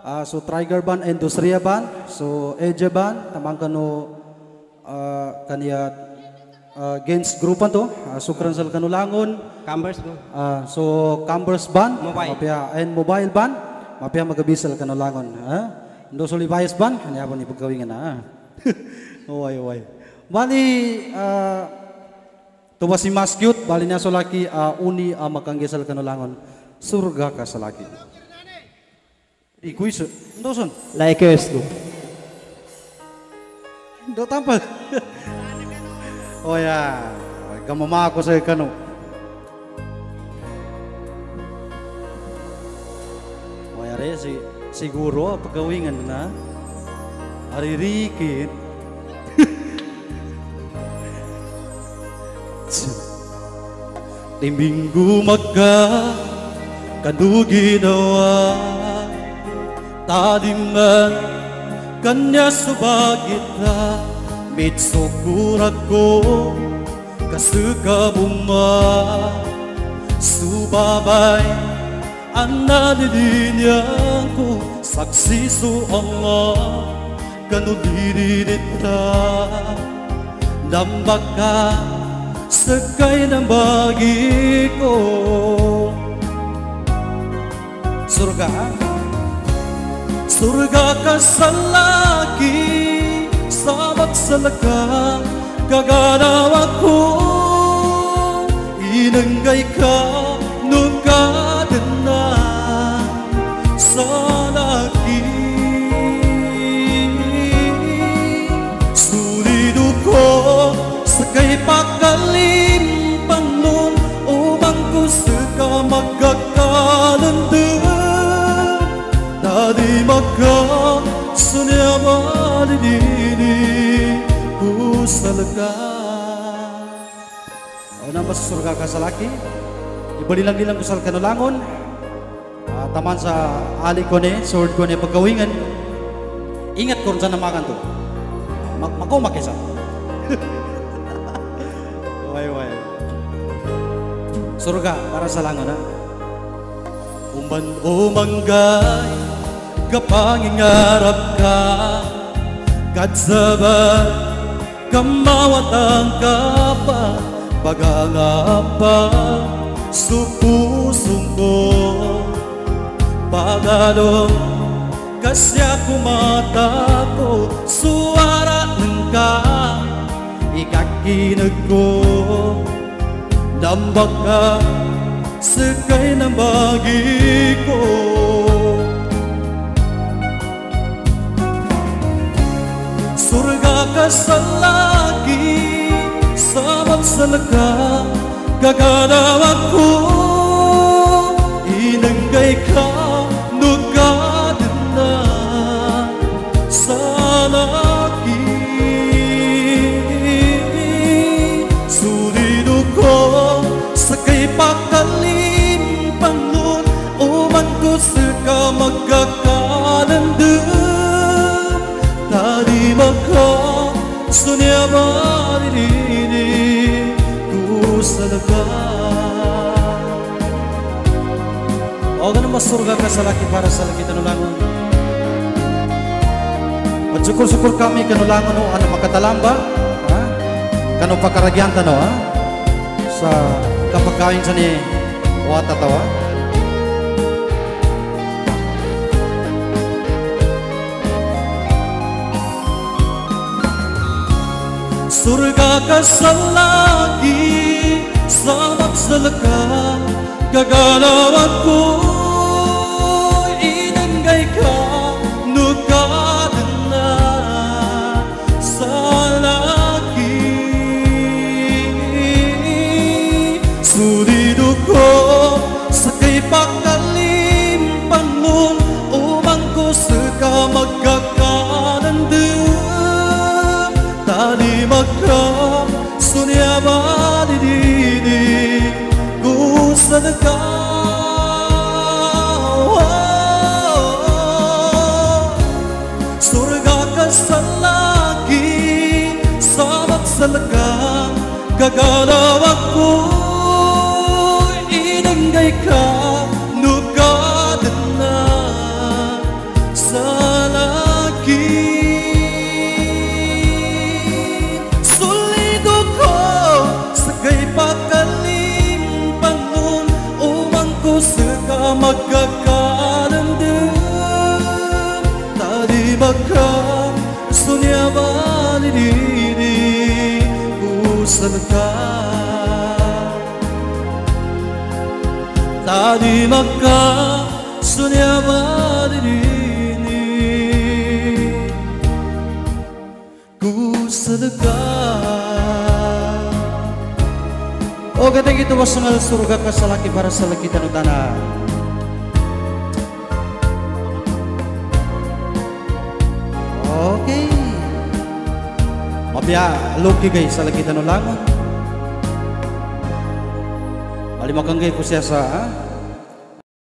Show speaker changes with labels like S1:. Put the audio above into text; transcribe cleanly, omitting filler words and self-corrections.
S1: so Trigger Band, Industria Band, so Eje Band, tamang kano kaniya Gens Grupan to, sukran sal kanulangon.
S2: Cambers bro.
S1: So Cambers Band,
S2: Mobile.
S1: mapia and Mobile Band, mapia magabisal kanulangon. Ndo Solibayas Band, kanya po ni pagkawingan na. Uway. Bali, tuwa si Mas Cute, bali niya solaki uni makanggesal kanulangon. Surga ka sa laki. Ikuis, ndo son?
S2: Lakers bro.
S1: Ndo tampal. Oh ya, kamama ako sa kanu. Oh ya, siguro pagkawingan na. Aririkit. Timbinggu magka kanu ginawa tadiman kanya subagita mitsukurat ko kasuka buma subabay ang nadilinyang ko saksi su Allah kanu diridita nambaka sekay ng bagi ko surga ka sa laki sabat sa laka kaganaw ako inanggay ka nugadan na sa laki sulido ko sakay pakalimpang nun umang gusto ka magkakalandan tadi maka sunyama dini kusalaga o nama surga ka sa laki ibalilang-lilang ko sa kanulangon taman sa ali ko ne sword ko ne pagkawingan ingat ko sa namakan to makumak isa way surga para sa langon ha umban umanggay kapangingarap ka kadsabat kamawatang ka pa pagangapa supusong ko pagalong kasya kumata ko suara ng ka ikakinag ko nambag ka sekay ng bagi ko surga ka sa laki sabat sa laka gaganaw ako inanggay ka nugadan na sa laki sulido ko sakay pakalimpang nun umang gusto ka magkakalandan tadi maka sunyama dini kusalaga o ganun masurga ka sa laki para sa laki kanulangon magsukur-sukur kami kanulangon o ano makatalamba kanu pakaragyan tano sa kapagkain sa ni watatawa surga ka sa laki sabat sa laka gagalaw ako inanggay ka nugadan na sa laki sulido ko sakay pakalimpang nun umang gusto ka magkakalandan tadi maka sunyama dini kusalaga surga ka sa laki sabat sa laka gagalaw ako inanggay ka nugadan na ka tadi maka sunya badirini ku sedekah. Oke, thank you to wasangal surga kasalaki para salaki tanutana. Oke, mabya loki guys salaki tanulangon. Alimakang gay ko siya sa